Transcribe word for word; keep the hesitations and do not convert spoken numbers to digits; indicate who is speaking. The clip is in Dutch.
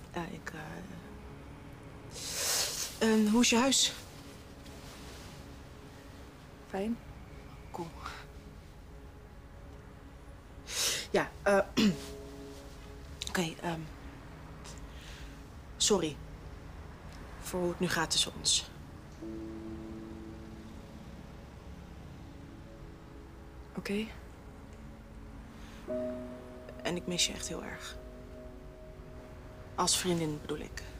Speaker 1: Ja, ik... Uh... Uh, hoe is je huis?
Speaker 2: Fijn.
Speaker 1: Cool. Ja, eh... Uh... Oké, okay, um... sorry. Voor hoe het nu gaat tussen ons.
Speaker 2: Oké. Okay.
Speaker 1: En ik mis je echt heel erg. Als vriendin bedoel ik.